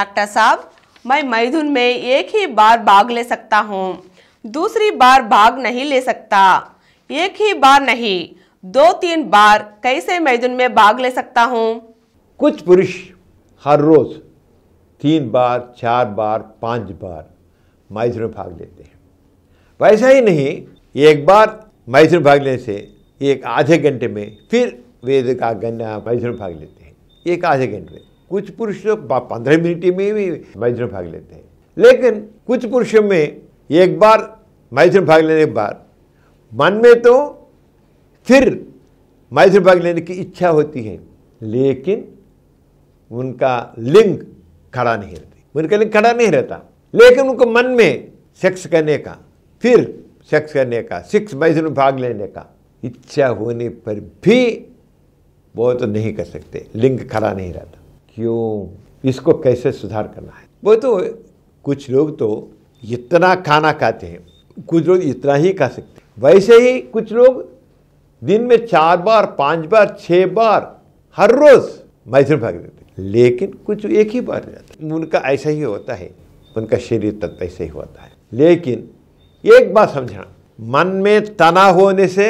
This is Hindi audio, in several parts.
डॉक्टर साहब, मैं मैदान में एक ही बार भाग ले सकता हूँ, दूसरी बार भाग नहीं ले सकता। एक ही बार नहीं, 2-3 बार कैसे मैदान में भाग ले सकता हूँ? कुछ पुरुष हर रोज 3 बार, 4 बार, 5 बार मैदान में भाग लेते हैं। वैसा ही नहीं, एक बार मैदान में भाग लेने से एक आधे घंटे में फिर वेद का गन्ना मैदान में भाग लेते हैं, एक आधे घंटे में। कुछ पुरुष लोग 15 मिनट में भी मैदान में भाग लेते हैं। लेकिन कुछ पुरुषों में एक बार मैदान में भाग लेने के बाद मन में तो फिर मैदान में भाग लेने की इच्छा होती है, लेकिन उनका लिंग खड़ा नहीं रहता, उनका लिंग खड़ा नहीं रहता। लेकिन उनको मन में सेक्स करने का, फिर सेक्स करने का, सेक्स मैदान में भाग लेने का इच्छा होने पर भी वो तो नहीं कर सकते, लिंग खड़ा नहीं रहता। क्यों? इसको कैसे सुधार करना है? वो तो कुछ लोग तो इतना खाना खाते हैं, कुछ लोग इतना ही खा सकते हैं। वैसे ही कुछ लोग दिन में 4 बार, 5 बार, 6 बार हर रोज मैदान भाग देते हैं, लेकिन कुछ एक ही बार जाता है। उनका ऐसा ही होता है, उनका शरीर तत्व ऐसा ही होता है। लेकिन एक बात समझना, मन में तनाव होने से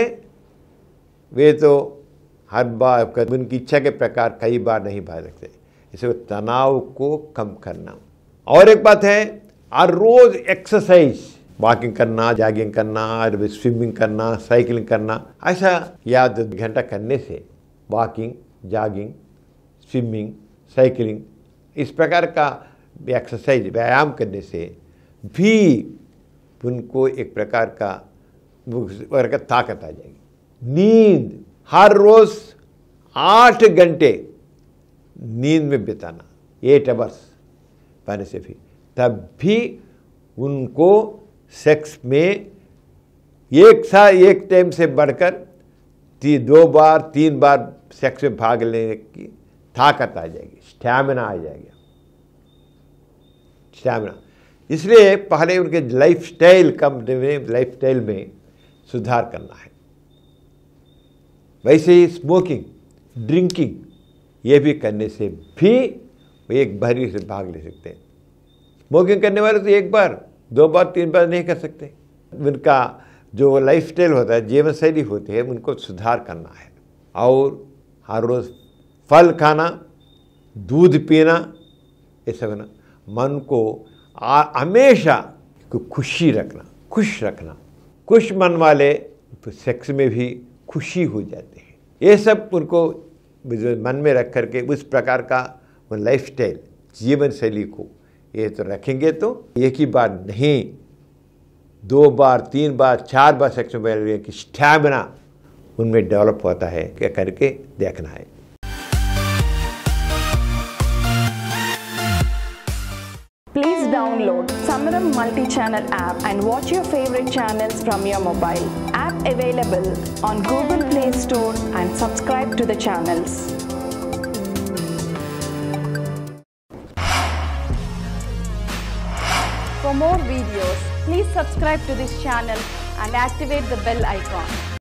वे तो हर बार उनकी इच्छा के प्रकार कई बार नहीं भाग सकते। इसे तनाव को कम करना। और एक बात है, हर रोज एक्सरसाइज, वॉकिंग करना, जॉगिंग करना, स्विमिंग करना, साइकिलिंग करना, ऐसा या 2 घंटा करने से वॉकिंग, जॉगिंग, स्विमिंग, साइकिलिंग, इस प्रकार का एक्सरसाइज, व्यायाम करने से भी उनको एक प्रकार का ताकत आ जाएगी। नींद, हर रोज 8 घंटे नींद में बिताना, 8 आवर्स पाने से भी, तब भी उनको सेक्स में एक टाइम से बढ़कर 2 बार, 3 बार सेक्स में भाग लेने की ताकत आ जाएगी, स्टैमिना आ जाएगा, स्टैमिना। इसलिए पहले उनके लाइफस्टाइल में सुधार करना है। वैसे ही स्मोकिंग, ड्रिंकिंग, ये भी करने से भी एक बारी से भाग ले सकते हैं। स्मोकिंग करने वाले तो 1 बार, 2 बार, 3 बार नहीं कर सकते। उनका जो लाइफस्टाइल होता है, जीवन शैली होती है, उनको सुधार करना है। और हर रोज फल खाना, दूध पीना, ये सब ना मन को हमेशा खुशी रखना, खुश रखना। खुश मन वाले तो सेक्स में भी खुशी हो जाते हैं। ये सब उनको मन में रख करके उस प्रकार का वो लाइफस्टाइल, जीवन शैली को ये तो रखेंगे तो एक ही बार नहीं, 2 बार, 3 बार, 4 बार सेक्स में की स्टैमिना उनमें डेवलप होता है, क्या करके देखना है। Please download Samaram multi-channel app and watch your favorite channels from your mobile. App available on Google Play Store and subscribe to the channels. For more videos, please subscribe to this channel and activate the bell icon.